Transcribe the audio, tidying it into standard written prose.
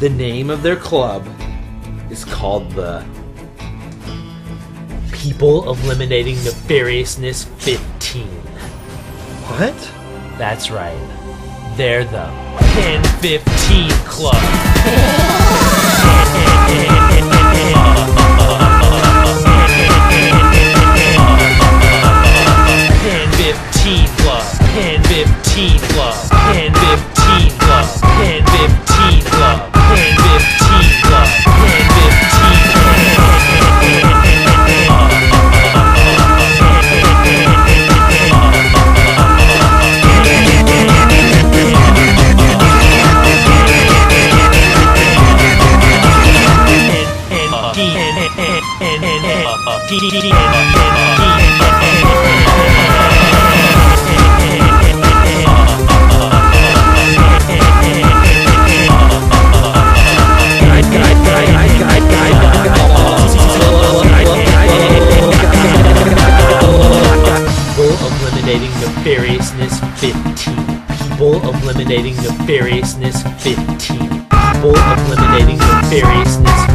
The name of their club is called the People Eliminating Nefariousness 15. What? That's right. They're the PEN15 Club. PEN15 Club. PEN15 Club. PEN15 Club. PEN15 Club. PEN15 Club. Eliminating Nefariousness 15. People eliminating nefariousness 15. People eliminating nefariousness